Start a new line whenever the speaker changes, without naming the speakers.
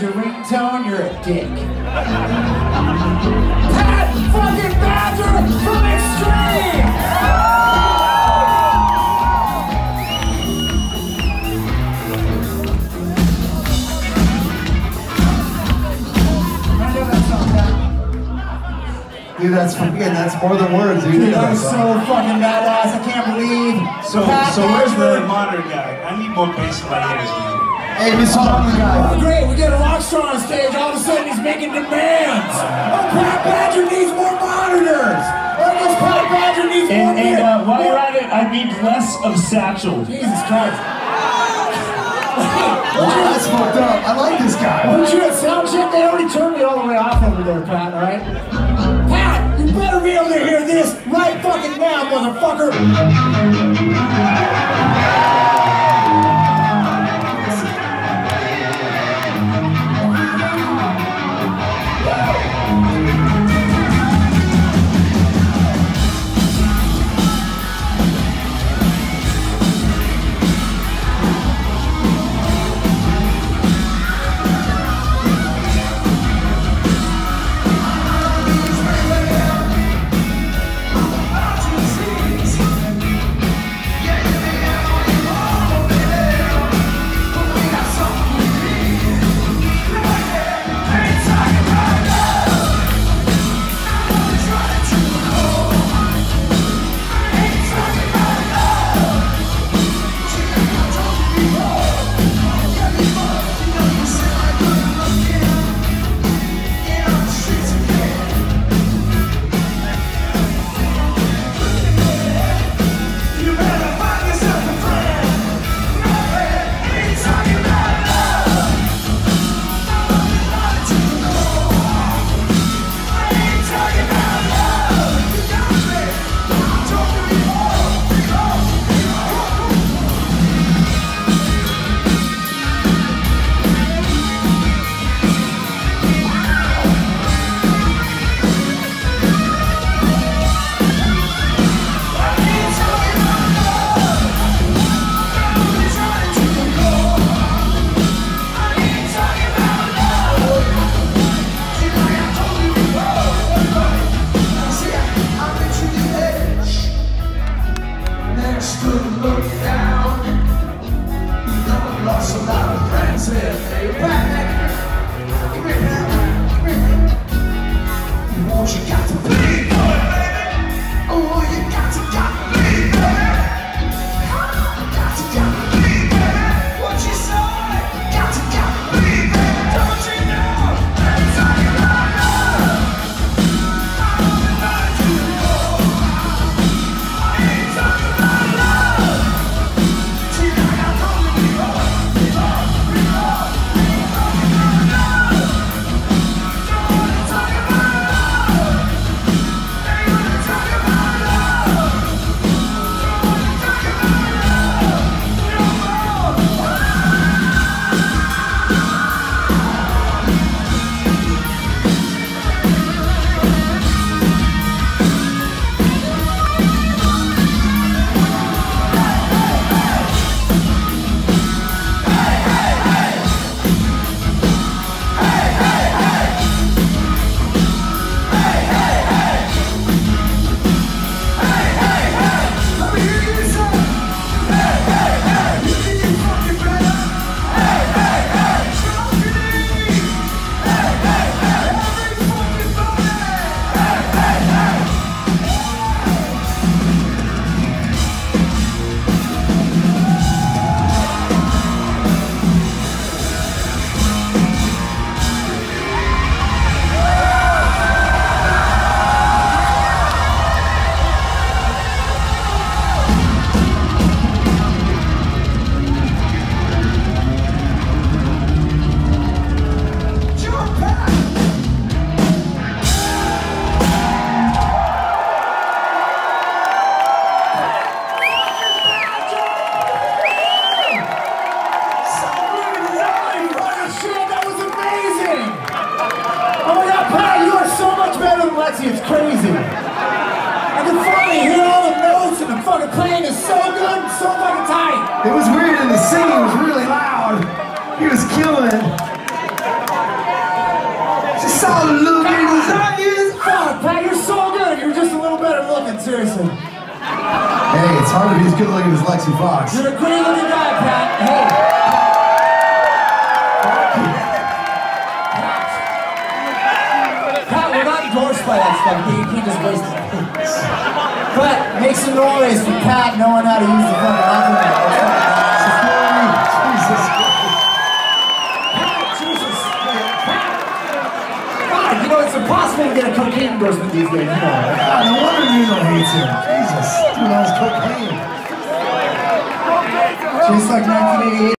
your ringtone, you're a dick. Pat fucking Badger from Extreme!
Dude, that's more than words, dude.
Dude, that was so fucking badass. I can't believe.
So where's the modern guy? I need more bass in my ears, man.
Hey, Mr. Modern guy.
Oh, great, we get a rock star on stage. All of a sudden, he's making demands. Oh, Pat Badger needs more monitors. Oh, this Pat Badger needs more.
And while you're at it, I need less of Satchel.
Jesus Christ.
Wow, that's fucked up. I like this guy.
Weren't you at sound check? They already turned me all the way off over there, Pat, all right? Pat, you better be able to hear this right fucking now, motherfucker. It's crazy. I can finally hear all the notes and the fucking playing is so good and so fucking tight.
It was weird and the singing was really loud. He was killing it. saw looking desires.
Fuck, Pat, you're so good. You're just a little better looking, seriously.
Hey, it's hard to be as good looking as Lexi Fox.
You're a great looking guy, Pat. Hey. Pat, we're not endorsed by that stuff. You can't just waste it. But make some noise for Pat knowing how to use the fucking alphabet.
Jesus.
Pat, Jesus. Pat. God, you know, it's impossible to get a cocaine endorsement these days. You know.
God, no wonder Nino hates him. Jesus. Dude, that was cocaine.
Just like 1988.